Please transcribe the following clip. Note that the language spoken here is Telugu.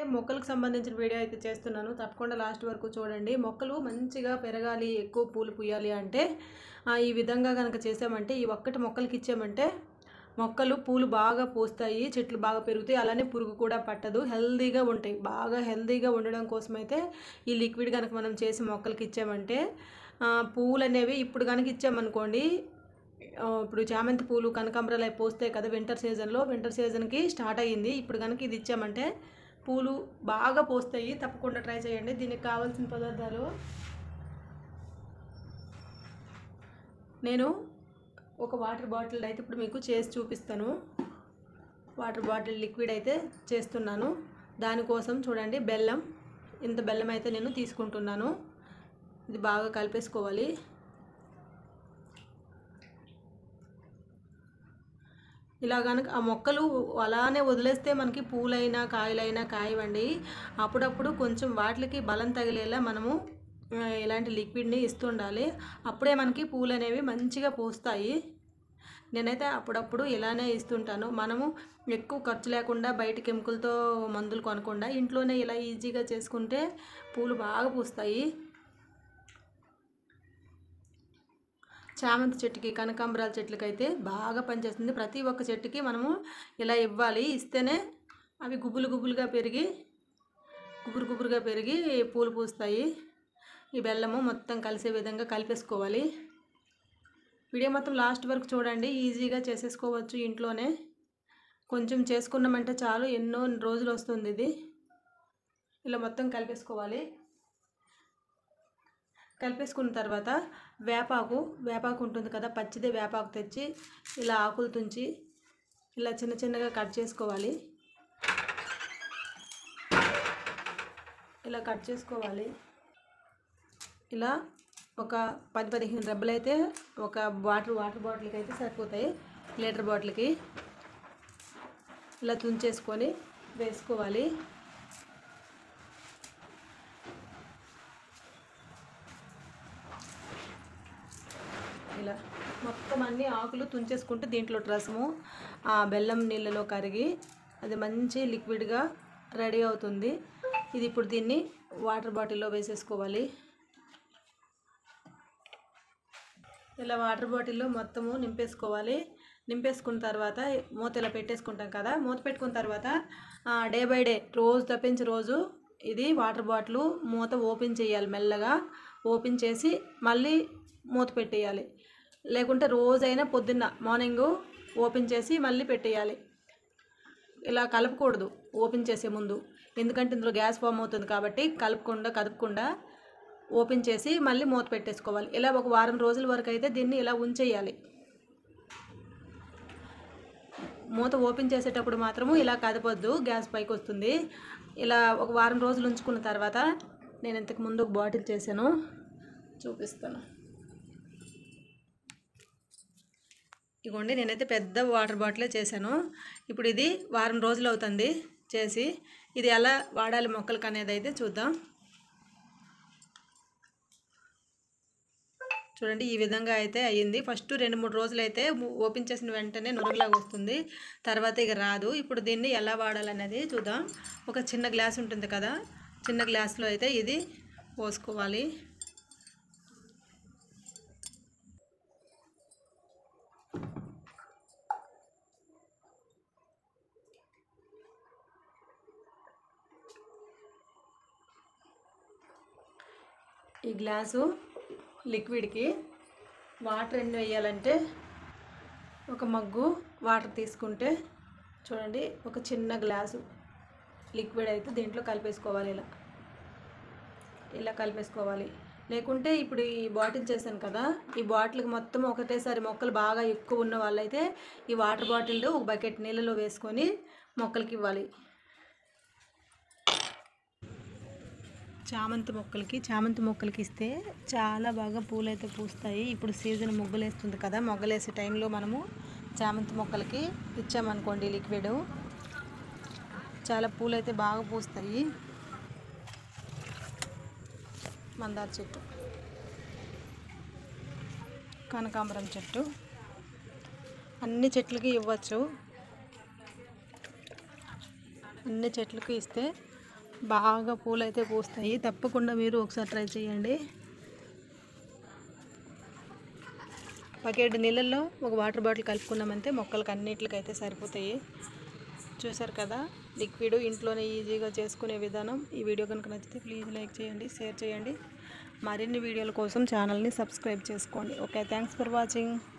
మొక్కలకు సంబంధించిన వీడియో అయితే చేస్తున్నాను, తప్పకుండా లాస్ట్ వరకు చూడండి. మొక్కలు మంచిగా పెరగాలి, ఎక్కువ పూలు పూయాలి అంటే ఈ విధంగా కనుక చేసామంటే, ఈ ఒక్కటి మొక్కలకి ఇచ్చామంటే మొక్కలు పూలు బాగా పూస్తాయి, చెట్లు బాగా పెరుగుతాయి, అలానే పురుగు కూడా పట్టదు, హెల్దీగా ఉంటాయి. బాగా హెల్దీగా ఉండడం కోసం అయితే ఈ లిక్విడ్ కనుక మనం చేసి మొక్కలకి ఇచ్చామంటే పువ్వులు అనేవి ఇప్పుడు కనుక ఇచ్చామనుకోండి, ఇప్పుడు చామంతి పూలు కనకాంబరాలు అవి పూస్తాయి కదా వింటర్ సీజన్కి స్టార్ట్ అయ్యింది. ఇప్పుడు కనుక ఇది ఇచ్చామంటే పూలు బాగా పూస్తాయి. తప్పకుండా ట్రై చేయండి. దీనికి కావాల్సిన పదార్థాలు నేను ఒక వాటర్ బాటిల్ అయితే ఇప్పుడు మీకు చేసి చూపిస్తాను. వాటర్ బాటిల్ లిక్విడ్ అయితే చేస్తున్నాను. దానికోసం చూడండి, బెల్లం, ఇంత బెల్లం అయితే నేను తీసుకుంటున్నాను. ఇది బాగా కలిపేసుకోవాలి. ఇలా కనుక ఆ మొక్కలు అలానే వదిలేస్తే మనకి పూలైనా కాయలైనా కాయవండి. అప్పుడప్పుడు కొంచెం వాటికి బలం తగిలేలా మనము ఇలాంటి లిక్విడ్ని ఇస్తుండాలి. అప్పుడే మనకి పూలు అనేవి మంచిగా పూస్తాయి. నేనైతే అప్పుడప్పుడు ఇలానే ఇస్తుంటాను. మనము ఎక్కువ ఖర్చు లేకుండా బయట కెమికల్తో మందులు కొనకుండా ఇంట్లోనే ఇలా ఈజీగా చేసుకుంటే పూలు బాగా పూస్తాయి. చామంతి చెట్టుకి, కనకాంబరాల చెట్లకి అయితే బాగా పనిచేస్తుంది. ప్రతి ఒక్క చెట్టుకి మనము ఇలా ఇవ్వాలి. ఇస్తేనే అవి గుబురుగా పెరిగి పూలు పూస్తాయి. ఈ బెల్లము మొత్తం కలిసే విధంగా కలిపేసుకోవాలి. వీడియో మొత్తం లాస్ట్ వరకు చూడండి, ఈజీగా చేసేసుకోవచ్చు ఇంట్లోనే. కొంచెం చేసుకున్నామంటే చాలు, ఎన్నో రోజులు వస్తుంది ఇది. ఇలా మొత్తం కలిపేసుకోవాలి. కలిపేసుకున్న తర్వాత వేపాకు ఉంటుంది కదా, పచ్చిదే వేపాకు తెచ్చి ఇలా ఆకులు తుంచి ఇలా చిన్నగా కట్ చేసుకోవాలి. ఇలా కట్ చేసుకోవాలి. ఇలా ఒక 10-15 రెబ్బలు అయితే ఒక వాటర్ బాటిల్కి అయితే సరిపోతాయి, లీటర్ బాటిల్కి. ఇలా తుంచేసుకొని వేసుకోవాలి. ఇలా మొత్తం అన్ని ఆకులు తుంచేసుకుంటే దీంట్లో రసము ఆ బెల్లం నీళ్ళలో కరిగి అది మంచి లిక్విడ్గా రెడీ అవుతుంది. ఇది ఇప్పుడు దీన్ని వాటర్ బాటిల్లో వేసేసుకోవాలి. ఇలా వాటర్ బాటిల్లో మొత్తము నింపేసుకోవాలి. నింపేసుకున్న తర్వాత మూత ఇలా పెట్టేసుకుంటాం కదా, మూత పెట్టుకున్న తర్వాత డే బై డే, రోజు తప్పించి రోజు ఇది వాటర్ బాటిల్ మూత ఓపెన్ చేయాలి. మెల్లగా ఓపెన్ చేసి మళ్ళీ మూత పెట్టేయాలి. లేకుంటే రోజైనా పొద్దున్న మార్నింగు ఓపెన్ చేసి మళ్ళీ పెట్టేయాలి. ఇలా కలపకూడదు ఓపెన్ చేసే ముందు, ఎందుకంటే ఇందులో గ్యాస్ ఫామ్ అవుతుంది కాబట్టి కదపకుండా ఓపెన్ చేసి మళ్ళీ మూత పెట్టేసుకోవాలి. ఇలా ఒక వారం రోజుల వరకు అయితే దీన్ని ఇలా ఉంచేయాలి. మూత ఓపెన్ చేసేటప్పుడు మాత్రము ఇలా కదపొద్దు, గ్యాస్ పైకి వస్తుంది. ఇలా ఒక వారం రోజులు ఉంచుకున్న తర్వాత నేను ఇంతకు ముందు ఒక బాటిల్ చేశాను, చూపిస్తాను. ఇదిగోండి, నేనైతే పెద్ద వాటర్ బాటిలే చేశాను. ఇప్పుడు ఇది వారం రోజులు అవుతుంది చేసి. ఇది ఎలా వాడాలి మొక్కలకు అనేది అయితే చూద్దాం. చూడండి, ఈ విధంగా అయితే అయ్యింది. ఫస్ట్ 2-3 రోజులు అయితే ఓపెన్ చేసిన వెంటనే నురగలాగా వస్తుంది, తర్వాత ఇక రాదు. ఇప్పుడు దీన్ని ఎలా వాడాలనేది చూద్దాం. ఒక చిన్న గ్లాస్ ఉంటుంది కదా, చిన్న గ్లాస్లో అయితే ఇది పోసుకోవాలి. ఈ గ్లాసు లిక్విడ్కి వాటర్ ఎన్ని వేయాలంటే, ఒక మగ్గు వాటర్ తీసుకుంటే చూడండి, ఒక చిన్న గ్లాసు లిక్విడ్ అయితే దీంట్లో కలిపేసుకోవాలి. ఇలా కలిపేసుకోవాలి. లేకుంటే ఇప్పుడు ఈ బాటిల్ చేశాను కదా, ఈ బాటిల్కి మొత్తం ఒకటేసారి మొక్కలు బాగా ఎక్కువ ఉన్న వాళ్ళైతే ఈ వాటర్ బాటిల్ ఒక బకెట్ నీళ్ళలో వేసుకొని మొక్కలకి ఇవ్వాలి. చామంతి మొక్కలకి ఇస్తే చాలా బాగా పూలు అయితే పూస్తాయి. ఇప్పుడు సీజన్ మొగ్గలేస్తుంది కదా, మొగ్గలేసే టైంలో మనము చామంతి మొక్కలకి ఇచ్చామనుకోండి లిక్విడ్, చాలా పూలు అయితే బాగా పూస్తాయి. మందార చెట్టు, కనకాంబరం చెట్టు, అన్ని చెట్లకి ఇవ్వచ్చు. అన్ని చెట్లకి ఇస్తే బాగా పూలు అయితే పూస్తాయి. తప్పకుండా మీరు ఒకసారి ట్రై చేయండి. బకెట్ నీళ్ళల్లో ఒక వాటర్ బాటిల్ కలుపుకున్నామంటే మొక్కలకు అన్నిటికైతే సరిపోతాయి. చూసారు కదా, లిక్విడ్ ఇంట్లోనే ఈజీగా చేసుకునే విధానం. ఈ వీడియో కనుక నచ్చితే ప్లీజ్ లైక్ చేయండి, షేర్ చేయండి. మరిన్ని వీడియోల కోసం ఛానల్ని సబ్స్క్రైబ్ చేసుకోండి. Okay, thanks for watching.